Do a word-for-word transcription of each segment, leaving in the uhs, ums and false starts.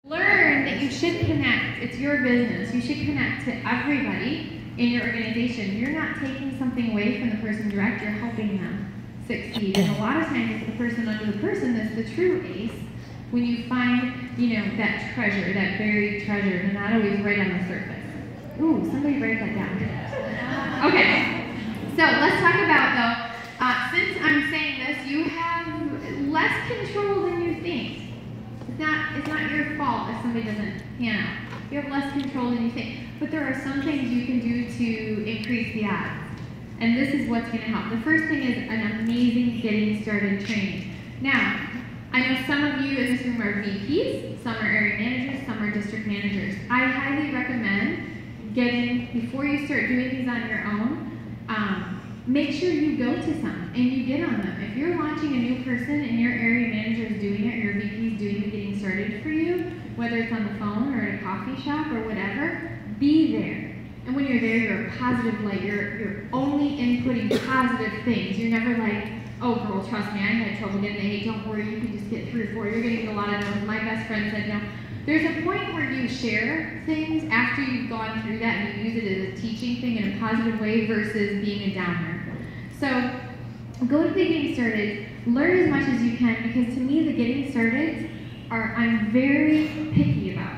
Learn that you should connect. It's your business. You should connect to everybody in your organization. You're not taking something away from the person direct, you're helping them succeed. And a lot of times it's the person under the person that's the true ace when you find, you know, that treasure, that buried treasure, and not always right on the surface. Ooh, somebody write that down. Okay, so let's talk about though, uh, since I'm saying this, you have less control than you think. It's not, it's not your fault if somebody doesn't pan out. You have less control than you think. But there are some things you can do to increase the odds. And this is what's going to help. The first thing is an amazing getting started training. Now, I know some of you in this room are V Ps, some are area managers, some are district managers. I highly recommend getting, before you start doing these on your own, um, make sure you go to some and you get on them. If you're launching a new person and your area manager is doing it, or your V P is doing the getting started for you, whether it's on the phone or at a coffee shop or whatever, be there. And when you're there, you're a positive light. You're, you're only inputting positive things. You're never like, oh girl, trust me, I had trouble getting the eight. Don't worry, you can just get three or four. You're going to get a lot of no's. My best friend said no. There's a point where you share things after you've gone through that and you use it as a teaching thing in a positive way versus being a downer. So go to the getting started, learn as much as you can, because to me the getting started are, I'm very picky about.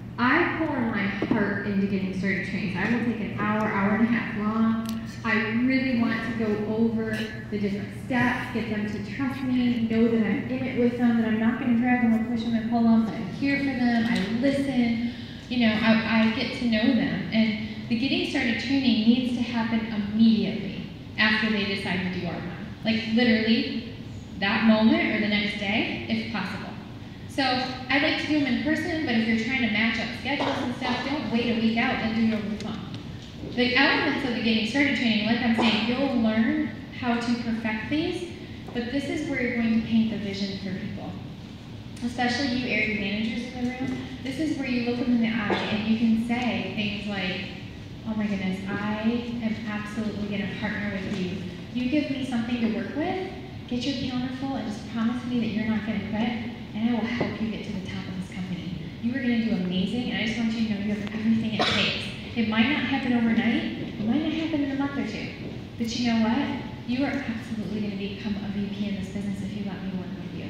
I pour my heart into getting started trainings. I will take an hour, hour and a half long. I really want to go over the different steps, get them to trust me, know that I'm in it with them, that I'm not going to drag them or push them and pull them, that I'm here for them, I listen, you know, I, I get to know them. And the getting started training needs to happen immediately after they decide to do R one. Like literally that moment or the next day, if possible. So I like to do them in person, but if you're trying to match up schedules and stuff, don't wait a week out and do it over the phone. The elements of the getting started training, like I'm saying, you'll learn how to perfect these, but this is where you're going to paint the vision for people. Especially you area managers in the room, this is where you look them in the eye and you can say things like, oh my goodness, I am absolutely going to partner with you. You give me something to work with, get your calendar full, and just promise me that you're not going to quit, and I will help you get to the top of this company. You are going to do amazing, and I just want you to know you have everything it takes. It might not happen overnight, it might not happen in a month or two, but you know what? You are absolutely going to become a V P in this business if you let me work with you.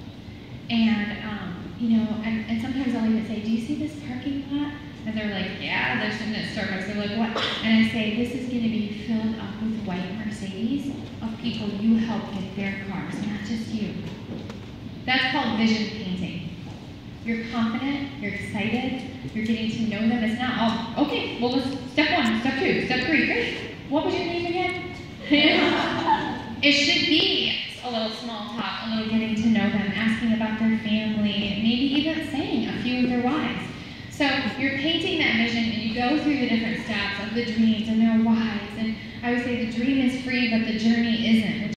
And, um, you know, and, and sometimes I'll even say, do you see this parking lot? And they're like, yeah, they're sitting at Starbucks. They're like, what? And I say, this is going to be filled up with white Mercedes of people you help get their cars, not just you. That's called vision painting. You're confident, you're excited, you're getting to know them. It's not, oh, okay, well, let's, step one, step two, step three, great. What was your name again? It should be a little small talk, a little getting to know them, asking about their family, and maybe even saying a few of their whys. So you're painting that vision and you go through the different steps of the dreams and their whys. And I would say the dream is free, but the journey isn't.